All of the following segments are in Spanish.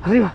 arriba.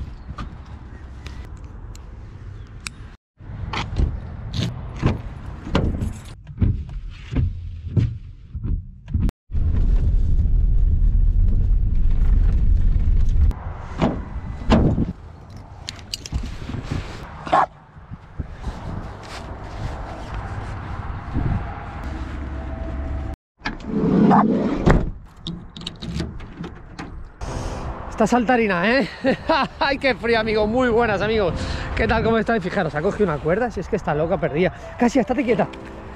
Esta saltarina, ¿eh? ¡Ay, qué frío, amigos! Muy buenas, amigos. ¿Qué tal? ¿Cómo estáis? Fijaros, ha cogido una cuerda. Si es que está loca, perdida. Casi, estate quieta.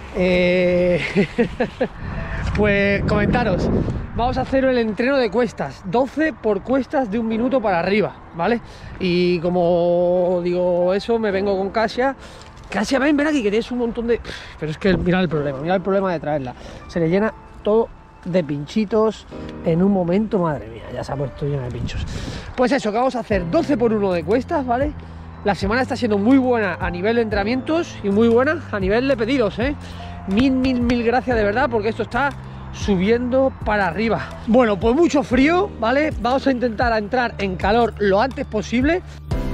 Pues comentaros. Vamos a hacer el entreno de cuestas. 12 por cuestas de 1 minuto para arriba, ¿vale? Y como digo eso, me vengo con Kasia. Kasia, ven aquí, que tienes un montón de... Pero es que mirad el problema de traerla. Se le llena todo de pinchitos en un momento, madre mía, ya se ha puesto lleno de pinchos. Pues eso, que vamos a hacer 12 por 1 de cuestas, ¿vale? La semana está siendo muy buena a nivel de entrenamientos y muy buena a nivel de pedidos, ¿eh? Mil gracias de verdad, porque esto está subiendo para arriba. Bueno, pues mucho frío, ¿vale? Vamos a intentar entrar en calor lo antes posible.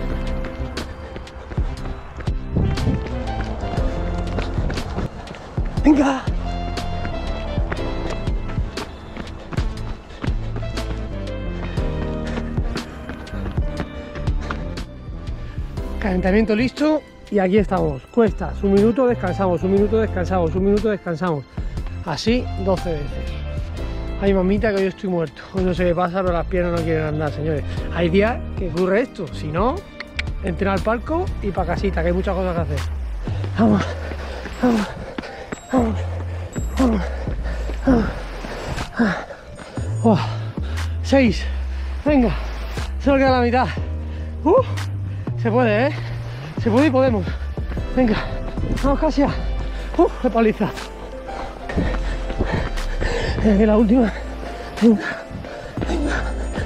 ¡Venga! Calentamiento listo y aquí estamos. Cuestas, 1 minuto, descansamos, 1 minuto, descansamos, 1 minuto, descansamos. Así 12 veces. Ay, mamita, que hoy estoy muerto. Hoy no sé qué pasa, pero las piernas no quieren andar, señores. Hay días que ocurre esto. Si no, entrenar al palco y para casita, que hay muchas cosas que hacer. Vamos, vamos, vamos, vamos, vamos. 6. Venga, solo queda la mitad. Se puede, ¿eh? Se puede y podemos. Venga, vamos, Kasia. ¡Qué paliza! Que la última. Venga, venga.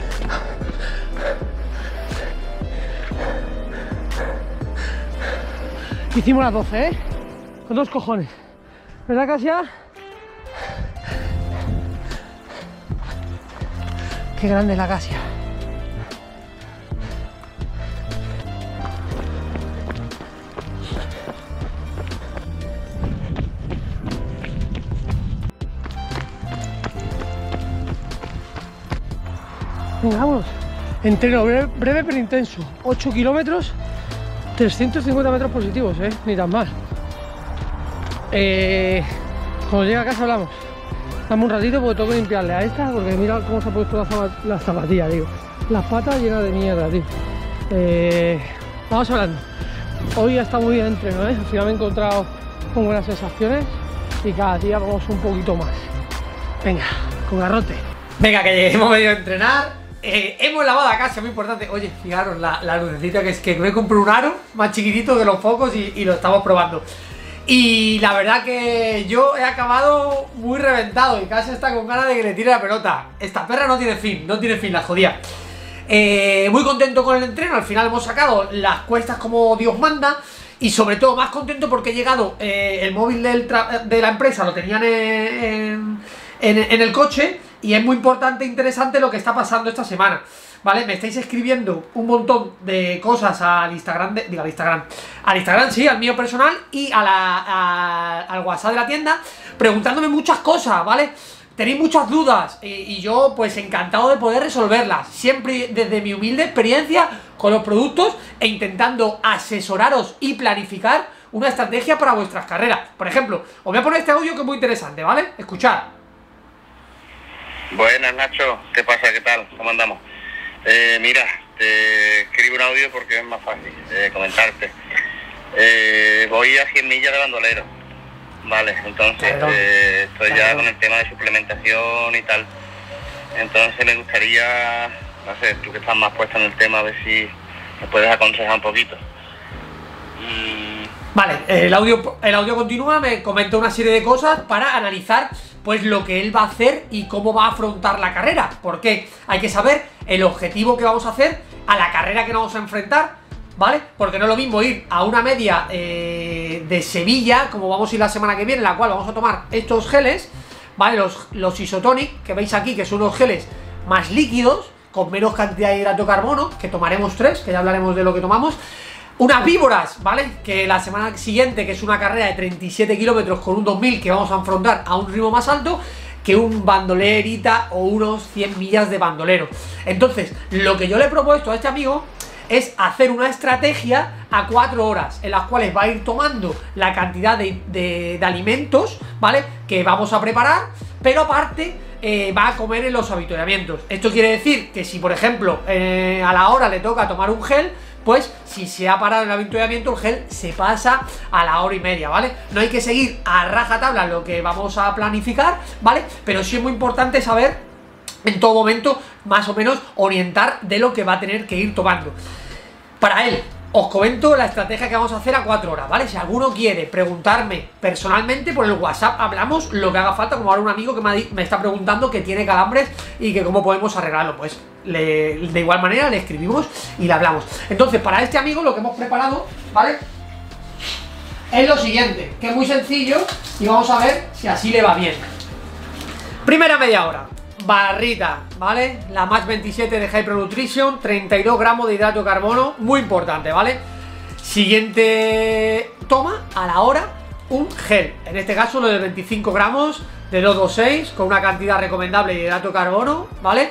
Hicimos las 12, ¿eh? Con 2 cojones. ¿Verdad, Kasia? Qué grande es la Kasia. Venga, vámonos. Entreno breve pero intenso. 8 kilómetros, 350 metros positivos, ni tan mal. Cuando llegue a casa hablamos. Dame un ratito porque tengo que limpiarle a esta, porque mira cómo se ha puesto la zapatilla, digo. Las patas llenas de mierda, tío. Vamos hablando. Hoy ha estado muy bien el entreno, Al final me he encontrado con buenas sensaciones y cada día vamos un poquito más. Venga, con garrote. Venga, que hemos venido a entrenar. Hemos lavado la casa, muy importante. Oye, fijaros la lucecita, que es que me compré un aro más chiquitito que los focos y lo estamos probando. Y la verdad que yo he acabado muy reventado y casi está con ganas de que le tire la pelota. Esta perra no tiene fin, la jodida. Muy contento con el entreno, al final hemos sacado las cuestas como Dios manda. Y sobre todo más contento porque he llegado, el móvil de la empresa lo tenían en el coche. Y es muy importante e interesante lo que está pasando esta semana, ¿vale? Me estáis escribiendo un montón de cosas al Instagram, al Instagram, sí, al mío personal y al WhatsApp de la tienda, preguntándome muchas cosas, ¿vale? Tenéis muchas dudas y yo pues encantado de poder resolverlas, siempre desde mi humilde experiencia con los productos e intentando asesoraros y planificar una estrategia para vuestras carreras. Por ejemplo, os voy a poner este audio que es muy interesante, ¿vale? Escuchad. Buenas, Nacho, ¿qué pasa? ¿Qué tal? ¿Cómo andamos? Mira, te escribo un audio porque es más fácil comentarte. Voy a 100 millas de bandolero, vale, entonces estoy ya con el tema de suplementación y tal. Entonces me gustaría, no sé, tú que estás más puesta en el tema, a ver si me puedes aconsejar un poquito. Vale, el audio continúa, me comenta una serie de cosas para analizar pues lo que él va a hacer y cómo va a afrontar la carrera, porque hay que saber el objetivo que vamos a hacer a la carrera que nos vamos a enfrentar, ¿vale? Porque no es lo mismo ir a una media de Sevilla, como vamos a ir la semana que viene, en la cual vamos a tomar estos geles, ¿vale? Los Isotonic, que veis aquí, que son unos geles más líquidos, con menos cantidad de hidrato de carbono, que tomaremos 3, que ya hablaremos de lo que tomamos. Unas víboras, ¿vale? Que la semana siguiente, que es una carrera de 37 kilómetros con un 2000 que vamos a afrontar a un ritmo más alto que un bandolerita o unos 100 millas de bandolero. Entonces, lo que yo le he propuesto a este amigo es hacer una estrategia a 4 horas, en las cuales va a ir tomando la cantidad de alimentos, ¿vale? Que vamos a preparar, pero aparte va a comer en los avituallamientos. Esto quiere decir que si, por ejemplo, a la hora le toca tomar un gel, pues si se ha parado en el avituallamiento, el gel se pasa a la hora y media, ¿vale? No hay que seguir a rajatabla lo que vamos a planificar, ¿vale? Pero sí es muy importante saber en todo momento, más o menos, orientar de lo que va a tener que ir tomando. Para él, os comento la estrategia que vamos a hacer a 4 horas, ¿vale? Si alguno quiere preguntarme personalmente por el WhatsApp, hablamos lo que haga falta, como ahora un amigo que me está preguntando que tiene calambres y que cómo podemos arreglarlo, pues de igual manera le escribimos y le hablamos. Entonces, para este amigo lo que hemos preparado, ¿vale? Es lo siguiente, que es muy sencillo y vamos a ver si así le va bien. Primera media hora. Barrita, ¿vale? La Max 27 de Hyper Nutrition, 32 gramos de hidrato de carbono, muy importante, ¿vale? Siguiente toma, a la hora, un gel, en este caso lo de 25 gramos de 226, con una cantidad recomendable de hidrato de carbono, ¿vale?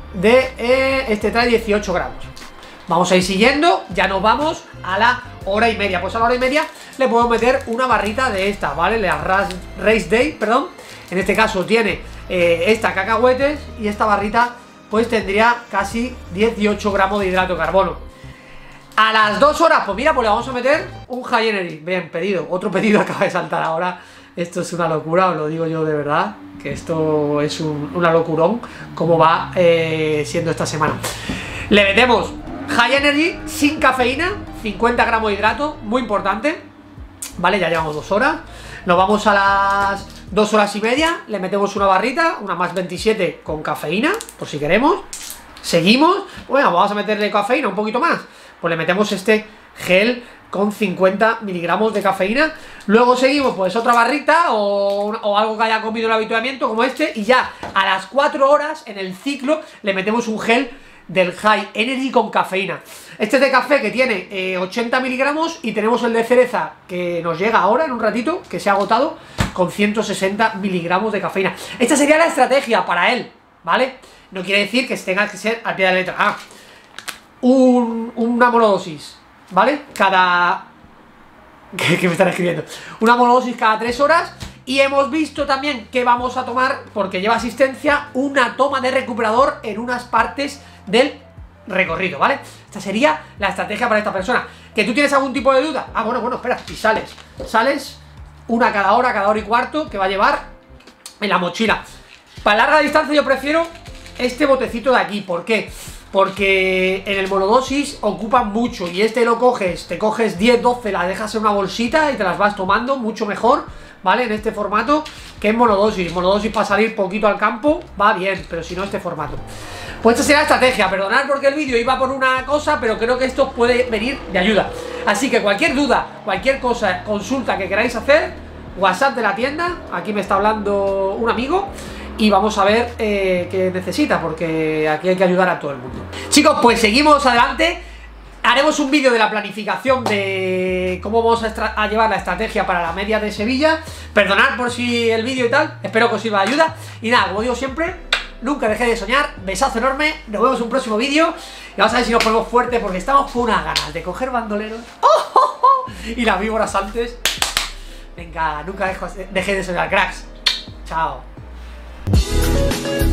Este trae 18 gramos. Vamos a ir siguiendo, ya nos vamos a la hora y media. Pues a la hora y media le podemos meter una barrita de esta, ¿vale? La Race Day, perdón. En este caso tiene esta cacahuetes y esta barrita pues tendría casi 18 gramos de hidrato de carbono. A las 2 horas, pues mira, pues le vamos a meter un High Energy. Bien, pedido, otro pedido acaba de saltar ahora. Esto es una locura, os lo digo yo de verdad, que esto es una locurón como va siendo esta semana. Le metemos High Energy sin cafeína, 50 gramos de hidrato, muy importante. Vale, ya llevamos 2 horas. Nos vamos a las 2 horas y media, le metemos una barrita, una Max 27 con cafeína, por si queremos. Seguimos, bueno, vamos a meterle cafeína un poquito más. Pues le metemos este gel con 50 miligramos de cafeína. Luego seguimos, pues otra barrita o algo que haya comido el avituallamiento como este. Y ya a las 4 horas en el ciclo le metemos un gel del High Energy con cafeína. Este es de café que tiene 80 miligramos y tenemos el de cereza que nos llega ahora en un ratito, que se ha agotado, con 160 miligramos de cafeína. Esta sería la estrategia para él, ¿vale? No quiere decir que tenga que ser al pie de la letra. Una monodosis, ¿vale? ¿Qué me están escribiendo? Una monodosis cada 3 horas. Y hemos visto también que vamos a tomar, porque lleva asistencia, una toma de recuperador en unas partes del recorrido, ¿vale? Esta sería la estrategia para esta persona. ¿Que tú tienes algún tipo de duda? Ah, bueno, espera, si sales una cada hora y cuarto que va a llevar en la mochila. Para larga distancia yo prefiero este botecito de aquí. ¿Por qué? Porque en el monodosis ocupan mucho y este lo coges, te coges 10, 12, las dejas en una bolsita y te las vas tomando mucho mejor, ¿vale? En este formato que en monodosis. Monodosis para salir poquito al campo va bien, pero si no este formato. Pues esta será la estrategia. Perdonad porque el vídeo iba por una cosa, pero creo que esto puede venir de ayuda. Así que cualquier duda, cualquier cosa, consulta que queráis hacer, WhatsApp de la tienda, aquí me está hablando un amigo. Y vamos a ver qué necesita, porque aquí hay que ayudar a todo el mundo. Chicos, pues seguimos adelante. Haremos un vídeo de la planificación de cómo vamos a llevar la estrategia para la media de Sevilla. Perdonad por si el vídeo y tal, espero que os sirva de ayuda. Y nada, como digo siempre, nunca dejéis de soñar. Besazo enorme, nos vemos en un próximo vídeo. Y vamos a ver si nos ponemos fuertes, porque estamos con unas ganas de coger bandoleros. Y las víboras antes. Venga, nunca dejéis de soñar, cracks. Chao.